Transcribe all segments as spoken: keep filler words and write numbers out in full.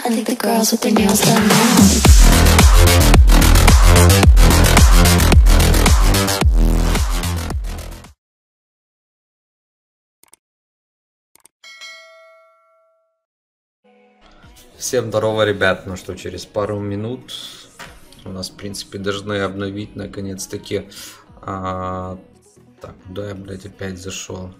I think the girls with their nails done now. Всем здорово, ребят. Ну что, через пару минут у нас, в принципе, должны обновить наконец-таки. А, так, куда я, блядь, опять зашел?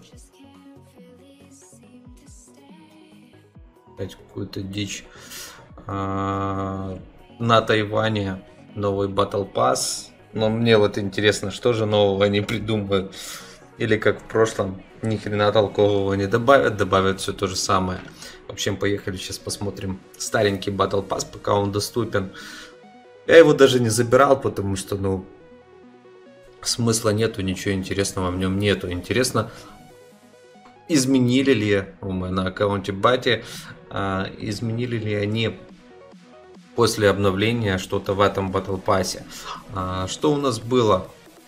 Опять какую-то дичь. А, на Тайване новый Battle Pass. Но мне вот интересно, что же нового они придумают. Или как в прошлом, ни хрена толкового не добавят, добавят все то же самое. В общем, поехали, сейчас посмотрим старенький Battle Pass, пока он доступен. Я его даже не забирал, потому что, ну, смысла нету, ничего интересного в нем нету. Интересно, изменили ли у меня на аккаунте Бати, а, изменили ли они после обновления что-то в этом Battle Pass. А, что у нас было?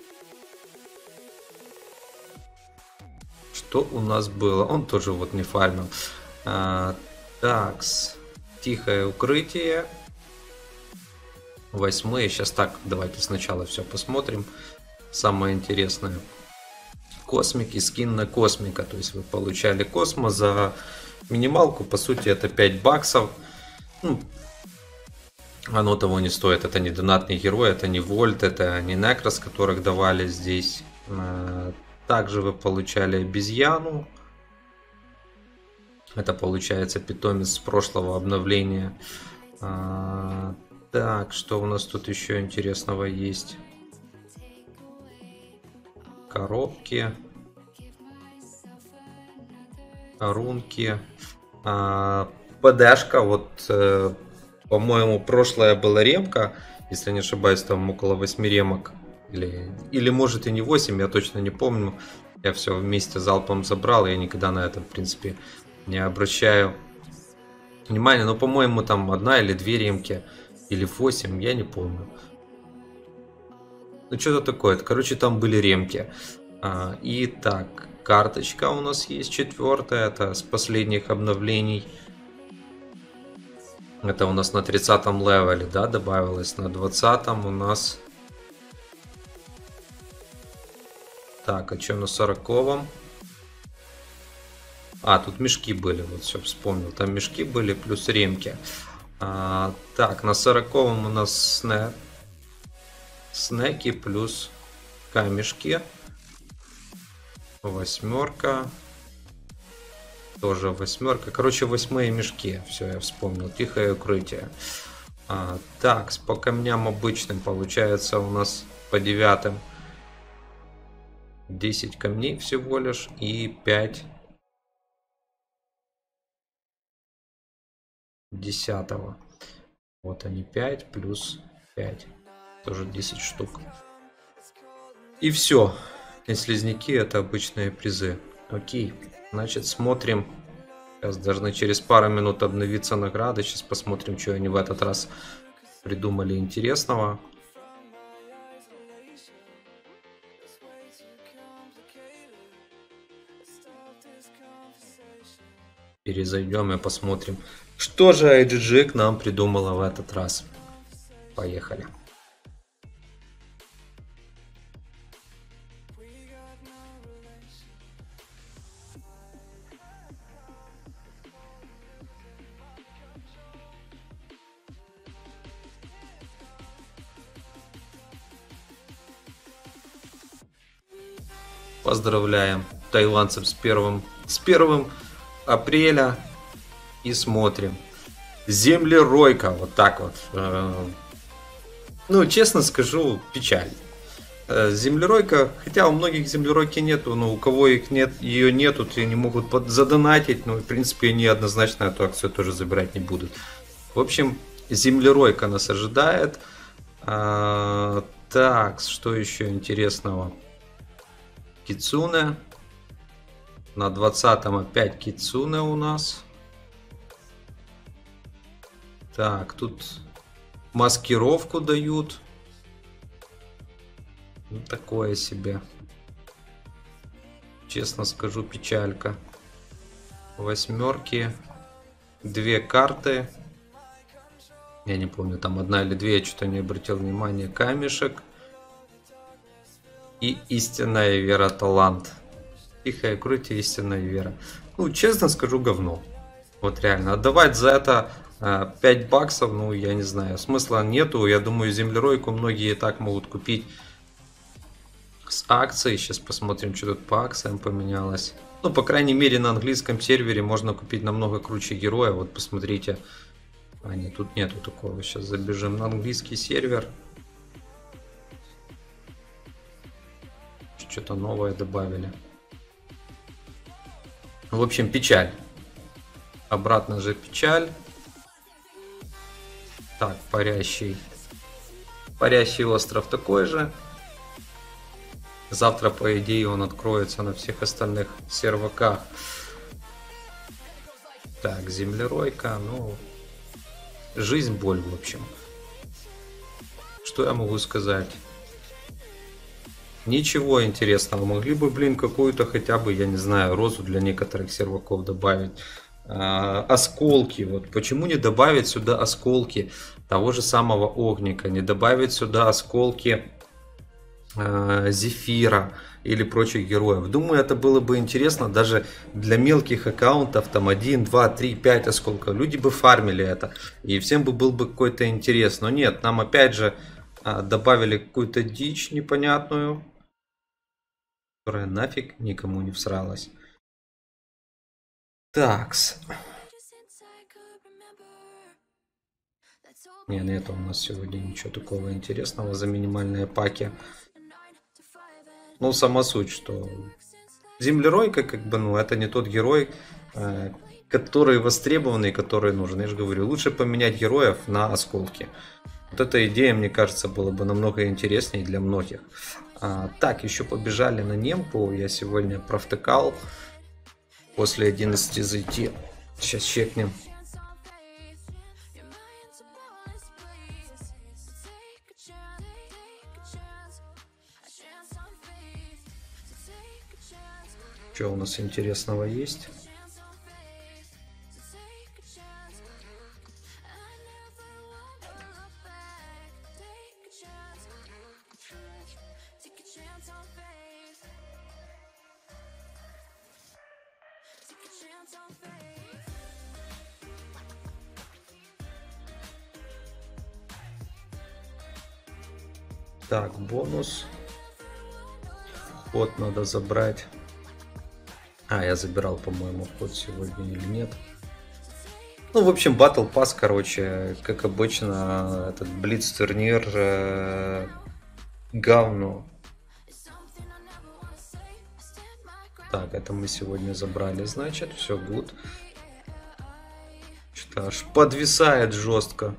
Что у нас было? Он тоже вот не фармил. А, такс, тихое укрытие. Восьмые. Сейчас так, давайте сначала все посмотрим. Самое интересное. Космик и скин на космика. То есть вы получали космо за минималку. По сути, это пять баксов. Ну, оно того не стоит. Это не донатный герой, это не вольт, это не некрос, которых давали здесь. Также вы получали обезьяну. Это получается питомец с прошлого обновления. А, так, что у нас тут еще интересного есть? Коробки. Рунки. А, ПДшка. Вот, э, по-моему, прошлая была ремка. Если не ошибаюсь, там около восьми ремок. Или, или может и не восемь, я точно не помню. Я все вместе залпом забрал. Я никогда на это, в принципе, не обращаю внимания. Но, по-моему, там одна или две ремки. Или восемь, я не помню. Ну, что-то такое. Короче, там были ремки. А, и так, карточка у нас есть четвертая. Это с последних обновлений. Это у нас на тридцатом левеле, да, добавилось. На двадцатом у нас... Так, а что на сороковом? А, тут мешки были, вот все вспомнил. Там мешки были, плюс ремки. А, так, на сороковом у нас снэ... снеки плюс камешки. Восьмерка. Тоже восьмерка. Короче, восьмые мешки. Все, я вспомнил. Тихое укрытие. А, так, по камням обычным получается у нас по девятым. десять камней всего лишь и пять десятого. Вот они, пять плюс пять. Тоже десять штук. И все. И слизняки это обычные призы. Окей. Значит, смотрим. Сейчас должны через пару минут обновиться награды. Сейчас посмотрим, что они в этот раз придумали интересного. Перезайдем и посмотрим, что же ай джи джи к нам придумала в этот раз. Поехали. Поздравляем тайландцев с первым, с первым апреля и смотрим. Землеройка, вот так вот. Ну, честно скажу, печаль. Землеройка, хотя у многих землеройки нету, но у кого их нет, ее нету, и не могут под задонатить, но в принципе они однозначно эту акцию тоже забирать не будут. В общем, землеройка нас ожидает. А, так, что еще интересного? Кицуне. На двадцатом опять Кицуне у нас. Так, тут маскировку дают. Ну, такое себе. Честно скажу, печалька. Восьмерки. Две карты. Я не помню, там одна или две, я что-то не обратил внимания. Камешек. И истинная вера талант. Тихая грудь и истинная вера. Ну, честно скажу, говно. Вот реально. Отдавать за это э, пять баксов, ну, я не знаю. Смысла нету. Я думаю, землеройку многие и так могут купить с акцией. Сейчас посмотрим, что тут по акциям поменялось. Ну, по крайней мере, на английском сервере можно купить намного круче героя. Вот посмотрите. А, нет, тут нету такого. Сейчас забежим на английский сервер. Что-то новое добавили. В общем, печаль. Обратно же печаль. Так, парящий. Парящий остров такой же. Завтра, по идее, он откроется на всех остальных серваках. Так, землеройка. Ну, жизнь, боль, в общем. Что я могу сказать? Ничего интересного. Могли бы, блин, какую-то хотя бы, я не знаю, розу для некоторых серваков добавить. А, осколки. Вот почему не добавить сюда осколки того же самого огника? Не добавить сюда осколки а, зефира или прочих героев? Думаю, это было бы интересно даже для мелких аккаунтов. Там один, два, три, пять осколков. Люди бы фармили это. И всем бы был бы какой-то интерес. Но нет, нам опять же а, добавили какую-то дичь непонятную, которая нафиг никому не всралась. Такс. Не, нет у нас сегодня ничего такого интересного за минимальные паки. Ну, сама суть, что землеройка, как бы, ну, это не тот герой, э, который востребованный, который нужен. Я же говорю, лучше поменять героев на осколки. Вот эта идея, мне кажется, была бы намного интереснее для многих. А, так, еще побежали на немку. Я сегодня провтыкал. После одиннадцати зайти. Сейчас чекнем. Что у нас интересного есть? Так, бонус. Ход надо забрать. А, я забирал, по-моему, ход сегодня или нет. Ну, в общем, Battle Pass, короче, как обычно, этот Блиц турнир э, говно. Так, это мы сегодня забрали, значит, все good. Что-то аж подвисает жестко.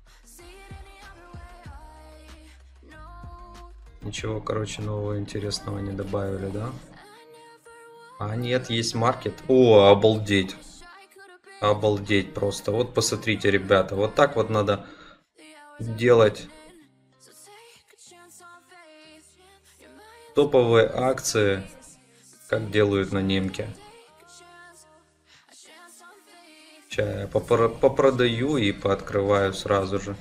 Ничего, короче, нового интересного не добавили, да? А нет, есть маркет. О, обалдеть. Обалдеть просто. Вот посмотрите, ребята. Вот так вот надо делать топовые акции, как делают на немке. Сейчас я попродаю и пооткрываю сразу же.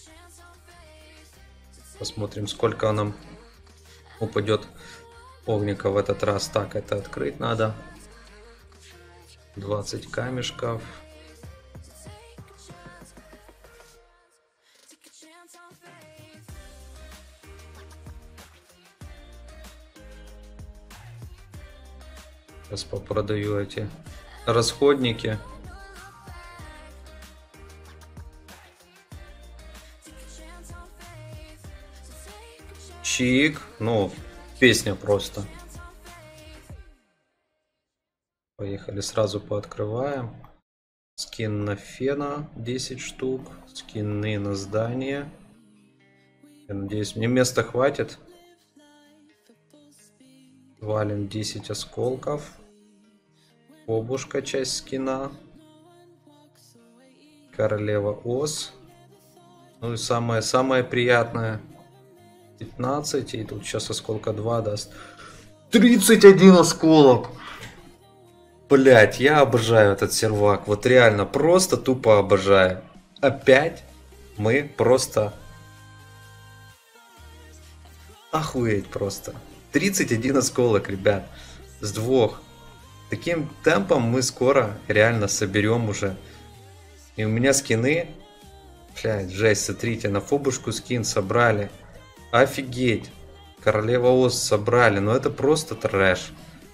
Посмотрим, сколько нам упадет огника в этот раз. Так, это открыть надо. двадцать камешков. Сейчас попродаю эти расходники. Чик. Ну, песня просто. Поехали, сразу пооткрываем. Скин на фена десять штук. Скины на здание. Я надеюсь, мне места хватит. Валим десять осколков. Обушка, часть скина. Королева ос. Ну и самое, самое приятное. пятнадцать. И тут сейчас осколка два даст. тридцать один осколок. Блять, я обожаю этот сервак. Вот реально, просто тупо обожаю. Опять мы просто... Охуеть просто. тридцать один осколок, ребят. С двух. Таким темпом мы скоро реально соберем уже. И у меня скины... Блядь, жесть, смотрите, на фобушку скин собрали. Офигеть. Королева Оз собрали. Но это просто трэш.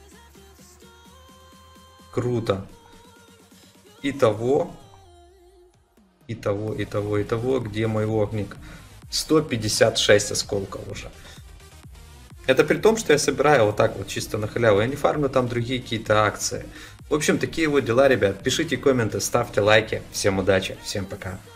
Круто. Итого... Итого, итого, итого, где мой огник? сто пятьдесят шесть осколков уже. Это при том, что я собираю вот так вот чисто на халяву. Я не фармлю там другие какие-то акции. В общем, такие вот дела, ребят. Пишите комменты, ставьте лайки. Всем удачи, всем пока.